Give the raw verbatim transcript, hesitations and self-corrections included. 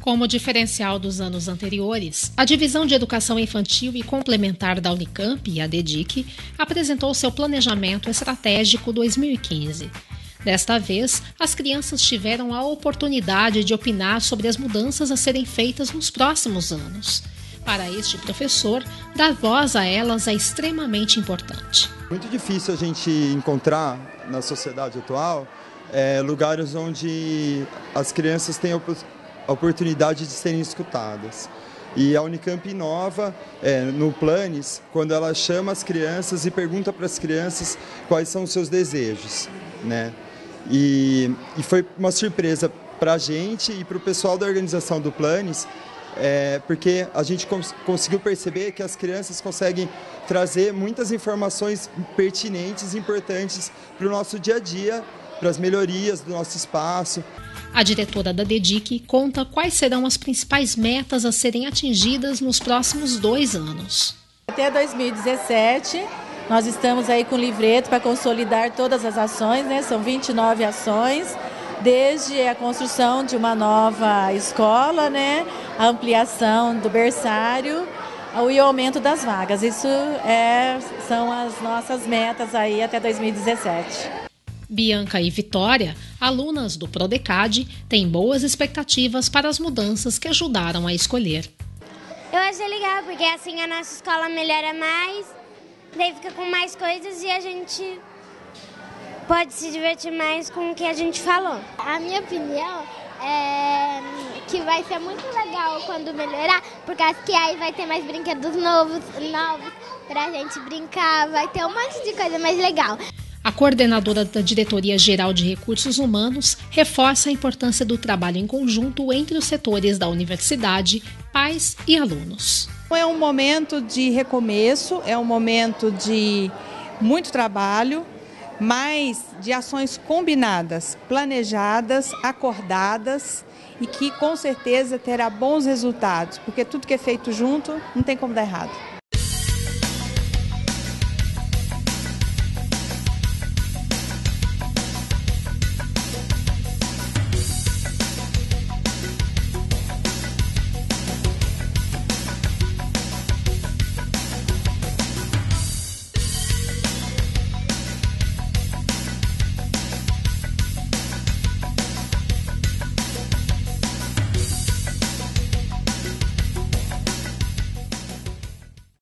Como diferencial dos anos anteriores, a Divisão de Educação Infantil e Complementar da Unicamp, a DEDIC, apresentou seu Planejamento Estratégico dois mil e quinze. Desta vez, as crianças tiveram a oportunidade de opinar sobre as mudanças a serem feitas nos próximos anos. Para este professor, dar voz a elas é extremamente importante. Muito difícil a gente encontrar na sociedade atual é, lugares onde as crianças têm a oportunidade de serem escutadas. E a Unicamp inova é, no Planes, quando ela chama as crianças e pergunta para as crianças quais são os seus desejos, né? E, e foi uma surpresa para a gente e para o pessoal da organização do Planes, é, porque a gente cons- conseguiu perceber que as crianças conseguem trazer muitas informações pertinentes e importantes para o nosso dia a dia, para as melhorias do nosso espaço. A diretora da DEDIC conta quais serão as principais metas a serem atingidas nos próximos dois anos. Até dois mil e dezessete, nós estamos aí com o livreto para consolidar todas as ações, né? São vinte e nove ações, desde a construção de uma nova escola, né? A ampliação do berçário e o aumento das vagas. Isso é, são as nossas metas aí até dois mil e dezessete. Bianca e Vitória, alunas do Prodecad, têm boas expectativas para as mudanças que ajudaram a escolher. Eu achei legal, porque assim a nossa escola melhora mais, daí fica com mais coisas e a gente pode se divertir mais com o que a gente falou. A minha opinião é que vai ser muito legal quando melhorar, porque acho que aí vai ter mais brinquedos novos, novos pra gente brincar, vai ter um monte de coisa mais legal. A coordenadora da Diretoria-Geral de Recursos Humanos reforça a importância do trabalho em conjunto entre os setores da universidade, pais e alunos. É um momento de recomeço, é um momento de muito trabalho, mas de ações combinadas, planejadas, acordadas e que com certeza terá bons resultados, porque tudo que é feito junto não tem como dar errado.